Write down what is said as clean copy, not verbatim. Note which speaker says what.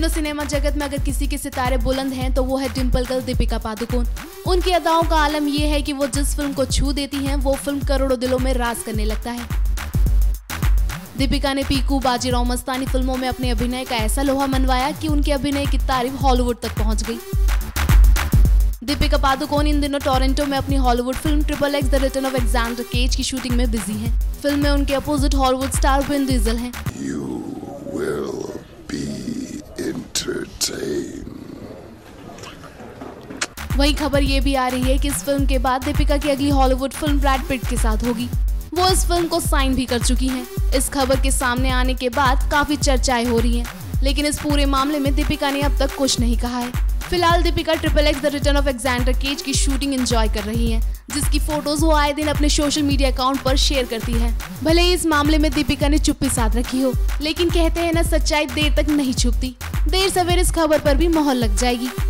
Speaker 1: Cinema जगत में अगर किसी के सितारे बुलंद हैं तो वो है डिम्पल गर्ल दीपिका पादुकोण। उनकी अदाओं का आलम ये है कि वो जिस फिल्म को छू देती हैं वो फिल्म करोड़ों दिलों में राज करने लगता है। दीपिका ने पीकू, बाजीराव मस्तानी फिल्मों में अपने अभिनय का ऐसा लोहा मनवाया कि उनके अभिनय की तारीफ हॉलीवुड तक पहुंच गई। दीपिका पादुकोण इन दिनों टोरंटो में अपनी Hollywood film XXX the return of Alexander Cage की शूटिंग में बिजी हैं। फिल्म में उनके opposite Hollywood star Vin Diesel हैं। वही खबर ये भी आ रही है कि इस फिल्म के बाद दीपिका की अगली हॉलीवुड फिल्म ब्रैड पिट के साथ होगी। वो इस फिल्म को साइन भी कर चुकी हैं। इस खबर के सामने आने के बाद काफी चर्चाएं हो रही हैं, लेकिन इस पूरे मामले में दीपिका ने अब तक कुछ नहीं कहा है। फिलहाल Deepika XXX the return of Alexander Cage की शूटिंग एंजॉय कर रही हैं, जिसकी फोटोज वो आए दिन अपने सोशल मीडिया अकाउंट पर शेयर करती है। भले ही इस मामले में दीपिका ने चुप्पी साध रखी हो, लेकिन कहते हैं ना, सच्चाई देर तक नहीं छुपती। देर सवेर इस खबर पर भी मोहर लग जाएगी।